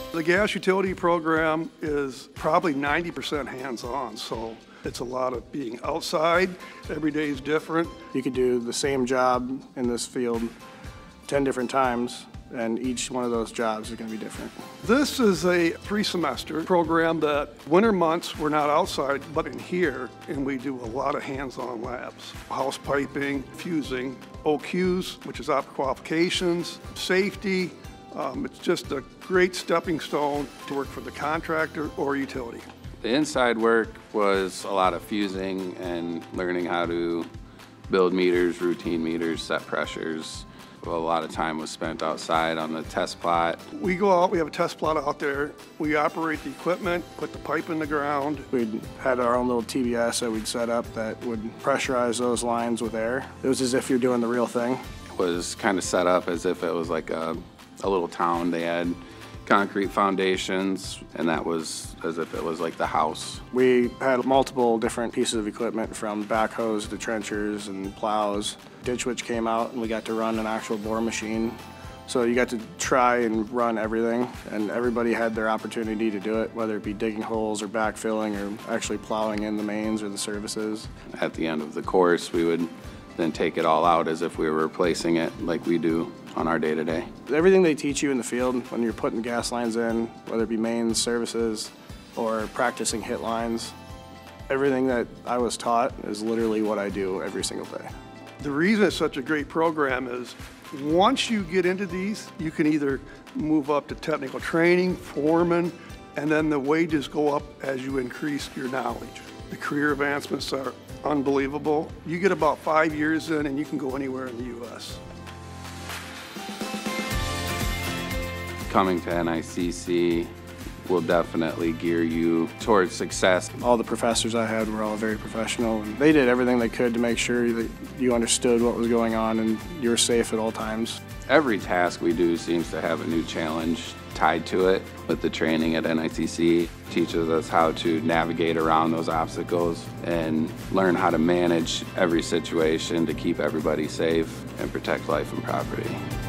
The gas utility program is probably 90% hands-on, so it's a lot of being outside. Every day is different. You could do the same job in this field 10 different times, and each one of those jobs is going to be different. This is a 3-semester program that winter months we're not outside, but in here, and we do a lot of hands-on labs. House piping, fusing, OQs, which is operator qualifications, safety. It's just a great stepping stone to work for the contractor or utility. The inside work was a lot of fusing and learning how to build meters, routine meters, set pressures. A lot of time was spent outside on the test plot. We go out, we have a test plot out there. We operate the equipment, put the pipe in the ground. We had our own little TBS that we'd set up that would pressurize those lines with air. It was as if you're doing the real thing. It was kind of set up as if it was like a little town. They had concrete foundations, and that was as if it was like the house. We had multiple different pieces of equipment, from backhoes to trenchers and plows. Ditch witch came out, and we got to run an actual bore machine. So you got to try and run everything, and everybody had their opportunity to do it, whether it be digging holes or backfilling or actually plowing in the mains or the services. At the end of the course, we would then take it all out as if we were replacing it like we do on our day-to-day. Everything they teach you in the field when you're putting gas lines in, whether it be mains, services, or practicing hit lines, everything that I was taught is literally what I do every single day. The reason it's such a great program is once you get into these, you can either move up to technical training, foreman, and then the wages go up as you increase your knowledge. The career advancements are unbelievable. You get about 5 years in and you can go anywhere in the U.S. Coming to NICC will definitely gear you towards success. All the professors I had were all very professional, and they did everything they could to make sure that you understood what was going on and you were safe at all times. Every task we do seems to have a new challenge tied to it. With the training at NICC, teaches us how to navigate around those obstacles and learn how to manage every situation to keep everybody safe and protect life and property.